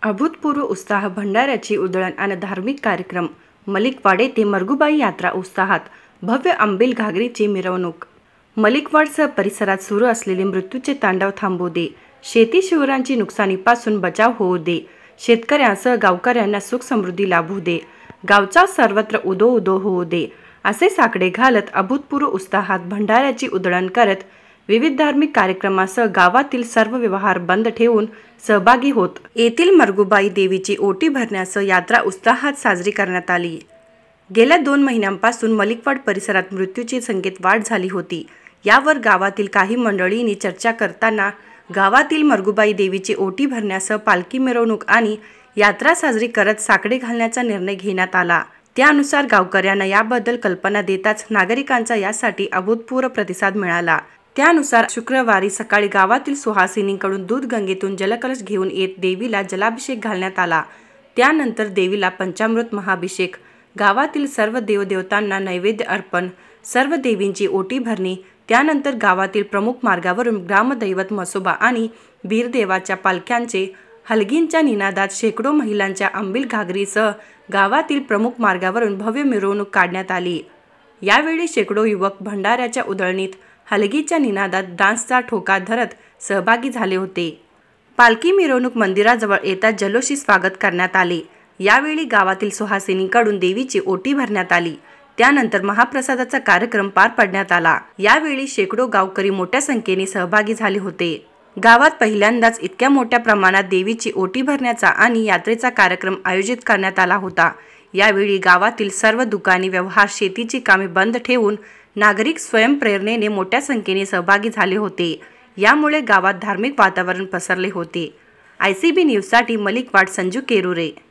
अभूतपूर्व उत्साह, भंडाऱ्याची उधळण आणि धार्मिक कार्यक्रम. मलिकवाड येथे मरगुबाई यात्रा उत्साहात. भव्य आंबील घागरीची मिरवणूक. मलिकवाडसह परिसरात सुरू असलेले मृत्यूचे तांडव थांबू दे. शेती शिवारांची नुकसानीपासून बचाव होऊ दे. शेतकऱ्यांसह गावकऱ्यांना सुख समृद्धी लाभू दे. गावचा सर्वत्र उदो उदो होऊ दे, असे साकडे घालत अभूतपूर्व उत्साहात भंडाऱ्याची उधळण करत विविध धार्मिक कार्यक्रमासह गावातील सर्व व्यवहार बंद ठेवून सहभागी होत येथील मरगुबाई देवीची ओटी भरण्यासह यात्रा उत्साहात साजरी करण्यात आली. गेल्या 2 महिन्यांपासून मलिकवाड परिसरात मृत्यूची संख्येत वाढ झाली होती. यावर गावातील काही मंडळींनी चर्चा करताना गावातील मरगुबाई देवीची ओटी भरण्यासह पालखी मिरवणूक आणि यात्रा साजरी करत साकडे घालण्याचा निर्णय घेण्यात आला. त्यानुसार गावकऱ्यांना याबद्दल कल्पना देताच नागरिकांचा यासाठी अभूतपूर्व प्रतिसाद मिळाला. त्यानुसार शुक्रवारी सकाळी गावातील सुहासिनींकडून दूध गंगेतून जलकलश घेऊन येत देवीला जलाभिषेक घालण्यात आला. त्यानंतर देवीला पंचामृत महाभिषेक, गावातील सर्व देवदेवतांना नैवेद्य अर्पण, सर्व देवींची ओटी भरणी. त्यानंतर गावातील प्रमुख मार्गावरून ग्रामदैवत म्हसोबा आणि बीरदेवाच्या पालख्यांचे हलगींच्या निनादात शेकडो महिलांच्या आंबील घागरीसह गावातील प्रमुख मार्गावरून भव्य मिरवणूक काढण्यात आली. यावेळी शेकडो युवक भंडाऱ्याच्या उधळणीत हलगीच्या निनादात डान्सचा ठोका धरत सहभागी झाले होते. पालखी मिरवणूक मंदिराजवळ येताच जल्लोषी स्वागत करण्यात आले. यावेळी गावातील सुहासिनींकडून देवीची ओटी भरण्यात आली. त्यानंतर महाप्रसादाचा कार्यक्रम पार पडण्यात आला. यावेळी शेकडो गावकरी मोठ्या संख्येने सहभागी झाले होते. गावात पहिल्यांदाच इतक्या मोठ्या प्रमाणात देवीची ओटी भरण्याचा आणि यात्रेचा कार्यक्रम आयोजित करण्यात आला होता. यावेळी गावातील सर्व दुकाने, व्यवहार, शेतीची कामे बंद ठेवून नागरिक स्वयंप्रेरणेने मोठ्या संख्येने सहभागी झाले होते. यामुळे गावात धार्मिक वातावरण पसरले होते. ICB न्यूजसाठी मलिकवाड संजू केरुरे.